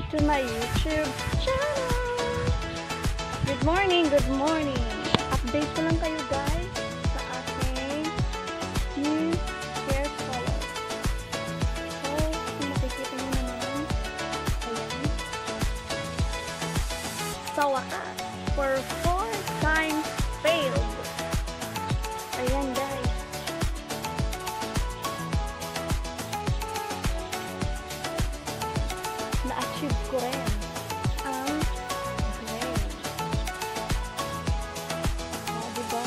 to my YouTube channel. Good morning, good morning. Update ko lang kayo guys sa aking new hair color. So, kung makikita nyo naman, ayan. Sa wakas, for 4 times failed. Ayan guys. Na-achieve ko rin ang gray. Diba?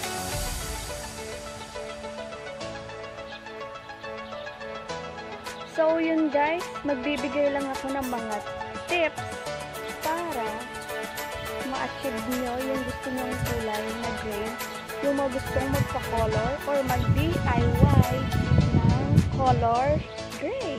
So yun guys, magbibigay lang ako ng mga tips para ma-achieve nyo yung gusto nyong kulay na gray, yung mga gustong magpa-color or mag-DIY ng color gray.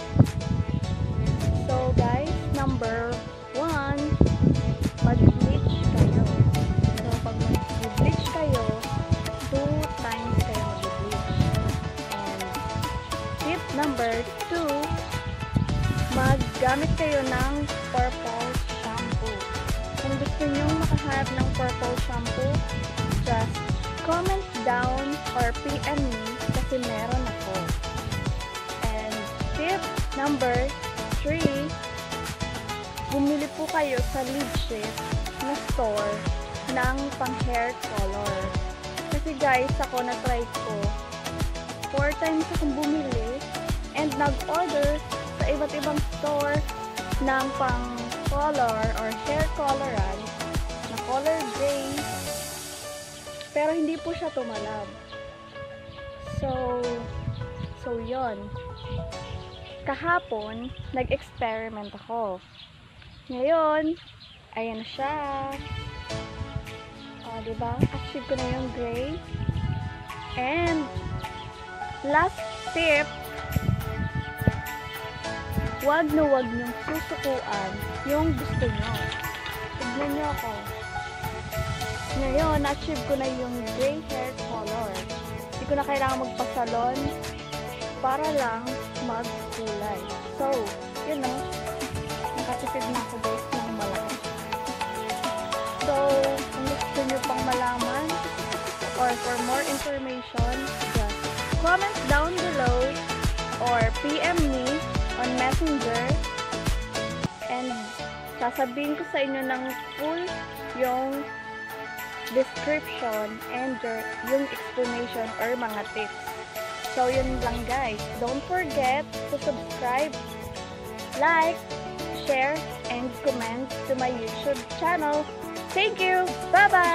So guys, number 1, mag-bleach kayo. So pag mag-bleach kayo, 2 times kayo mag-bleach. And tip number 2, maggamit kayo ng purple shampoo. Kung gusto nyo makahanap ng purple shampoo, just comment down or PM me kasi meron ako. And tip number 3, bumili po kayo sa legit na store ng pang hair color. Kasi guys, ako na-try ko 4 times akong bumili and nag-order sa iba't ibang store ng pang color or hair coloran na color gray, pero hindi po siya tumalab. So yon. Kahapon, nag-experiment ako. Ngayon, ayan na siya. O, diba? Achieve ko na yung gray. And, last tip, wag na wag nyong susukuan yung gusto nyo. Tignan nyo ako. Ngayon, na-achieve ko na yung gray hair color. Hindi ko na kailangan magpasalon para lang magkulay. So, yun o. Nakatipid na ako guys ng malaki. So, kung gusto nyo pang malaman or for more information, just comment down below or PM me on Messenger and sasabihin ko sa inyo ng full yung description and yung explanation or mga tips. So, yun lang guys. Don't forget to subscribe, like, share, and comment to my YouTube channel. Thank you! Bye-bye!